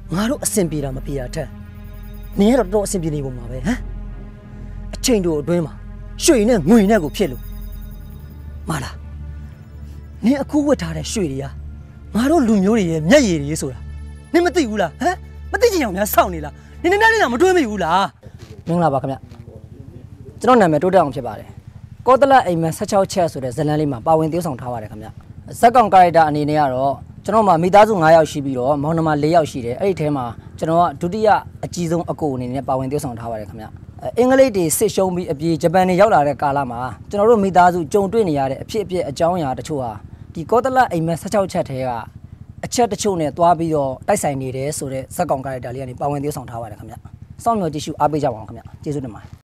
ngaro asempira ma pira the nင်းရတော့အဆင်ပြေနေပုံမှာပဲဟမ်အချိန်တို့အတွင်းမှာရွှေနဲ့ငွေနဲ့ကိုဖြစ်လို့မလားနင်းအခုဝတ်ထားတဲ့ရွှေတွေကငါတို့လူမျိုးတွေရဲ့မျက်ရည်တွေဆိုတာနင်းမသိဘူးလားဟမ်မသိချင်အောင်များစောင့်နေလားနင်းနဲ့မတွေးမိဘူးလားမင်္ဂလာပါခင်ဗျကျွန်တော်နာမည်တိုးတက်အောင်ဖြစ်ပါတယ်ကောသလအိမ်မက်16ချက်ဆိုတဲ့ဇလန်းလေးမှာပါဝင်tiêuဆောင်ထားပါတယ်ခင်ဗျဇက်ကောင်ကာရိုက်တာအနေနဲ့ကတော့ကျွန်တော်မှာမိသားစု9ယောက်ရှိပြီးတော့မောင်နှမ4ယောက်ရှိတယ်အဲ့ဒီထဲမှာကျွန်တော်ကဒုတိယအကြီးဆုံးအကိုအနေနဲ့ပါဝင်tiêuဆောင်ထားပါတယ်ခင်ဗျအင်္ဂလိပ်တွေစစ်ရှုံးပြီးအပြေဂျပန်တွေရောက်လာတဲ့ကာလမှာကျွန်တော်တို့မိသားစုကြုံတွေ့နေရတဲ့အဖြစ်အပျက်အကြောင်းအရာတချို့ဟာဒီကောသလအိမ်မက်16ချက်ထဲကအချက်တချို့နဲ့တွားပြီးတော့တိုက်ဆိုင်နေတယ်ဆိုတဲ့ဇက်ကောင်ကာရိုက်တာလေးကနေပါဝင်tiêuဆောင်ထားပါတယ်ခင်ဗျစောင့်မျှော်ကြည့်ရှုအားပေးကြပါအောင်ခင်ဗျကျေးဇူးတင်ပါတယ်